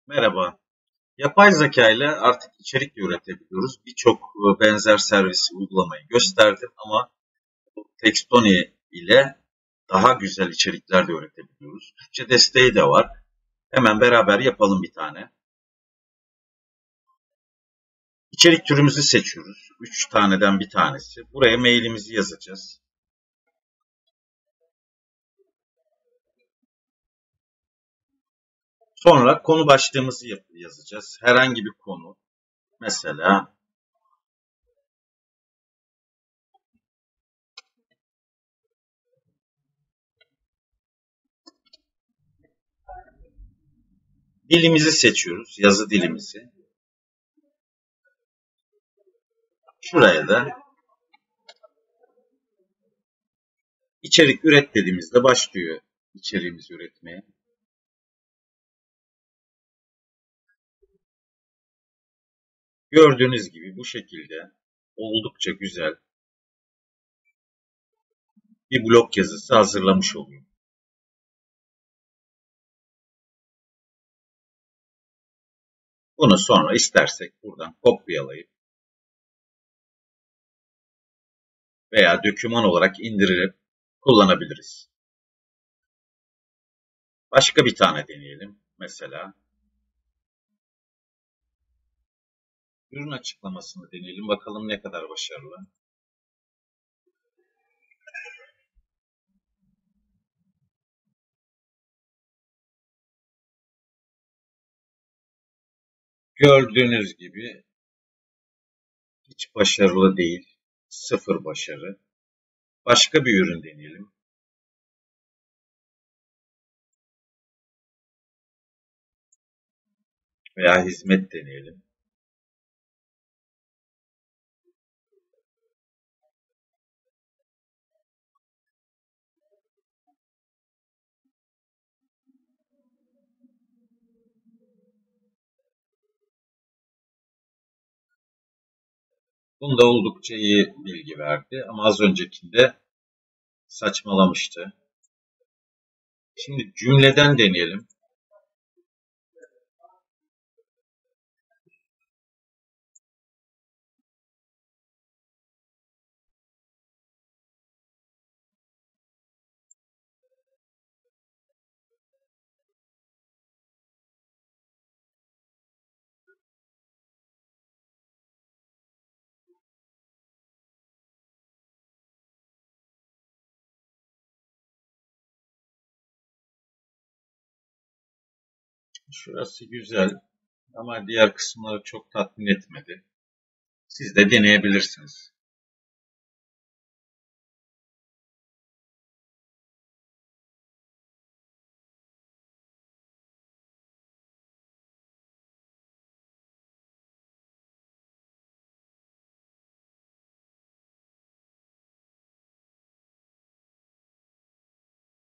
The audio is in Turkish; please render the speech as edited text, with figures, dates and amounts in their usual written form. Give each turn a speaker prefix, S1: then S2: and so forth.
S1: Merhaba. Yapay zeka ile artık içerik de üretebiliyoruz. Birçok benzer servis uygulamayı gösterdim ama Textoni ile daha güzel içerikler de üretebiliyoruz. Türkçe desteği de var. Hemen beraber yapalım bir tane. İçerik türümüzü seçiyoruz. 3 taneden bir tanesi. Buraya mailimizi yazacağız. Sonra konu başlığımızı yazacağız. Herhangi bir konu. Mesela dilimizi seçiyoruz. Yazı dilimizi. Şuraya da içerik üret dediğimizde başlıyor içeriğimizi üretmeye. Gördüğünüz gibi bu şekilde oldukça güzel bir blog yazısı hazırlamış oluyor. Bunu sonra istersek buradan kopyalayıp veya doküman olarak indirip kullanabiliriz. Başka bir tane deneyelim. Mesela ürün açıklamasını deneyelim. Bakalım ne kadar başarılı. Gördüğünüz gibi hiç başarılı değil. Sıfır başarı. Başka bir ürün deneyelim. Veya hizmet deneyelim. Bunda oldukça iyi bilgi verdi ama az öncekinde saçmalamıştı. Şimdi cümleden deneyelim. Şurası güzel ama diğer kısımları çok tatmin etmedi. Siz de deneyebilirsiniz.